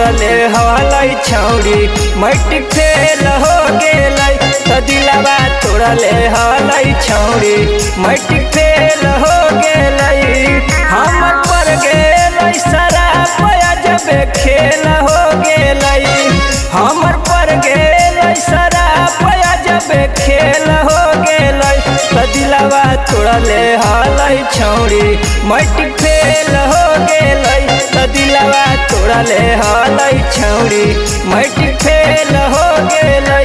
तोड़ले हलई छौड़ी मैट्रिक फेल हो गेलै त दिलवा तोड़ले हलई छौड़ी मैट्रिक फेल हो गेलै। हमर पर गेलै शराब जब खेल हो गेलै हमर पर गेलै शराब जब खेल हो गेलै त दिलवा तोड़ले हलई छौड़ी मैट्रिक फेल हो गेलै त दिलवा तोड़ले हलई छौड़ी मैट्रिक फेल हो गेलै।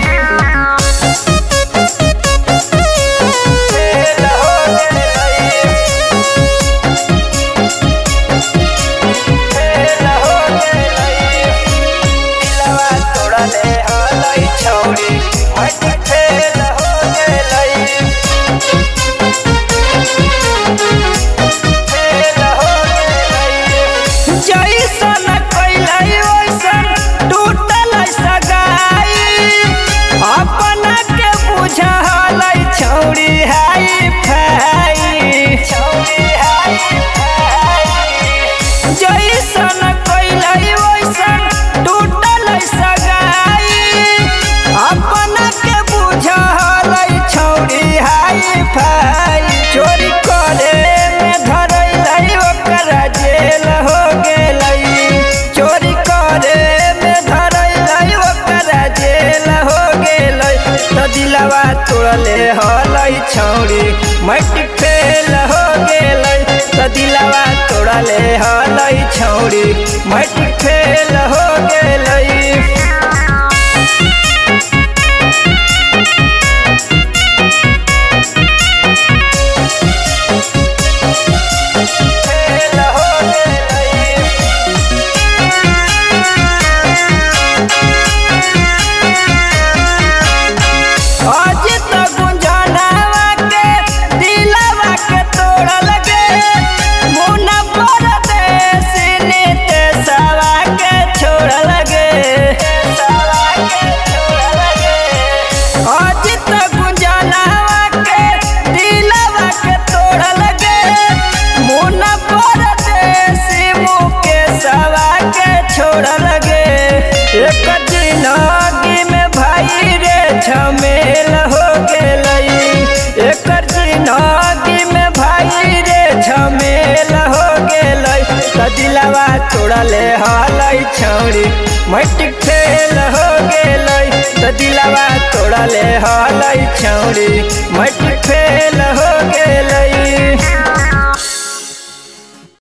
चोरी करे में धरैलै ओकरा जेल हो गेलै चोरी करे में धरैलै ओकरा जेल हो गेलै त दिलवा तोड़ले हलई छौड़ी मैट्रिक फेल हो गेलै त दिलवा तोड़ले हलई छौड़ी मैट्रिक फेल हो गेलै। एक जिंदगी में भाई रे झमेल हो गेलै एक जिंदगी में भाई रे झमेल हो गेलै त दिलवा तोड़ले हलई छौड़ी मैट्रिक फेल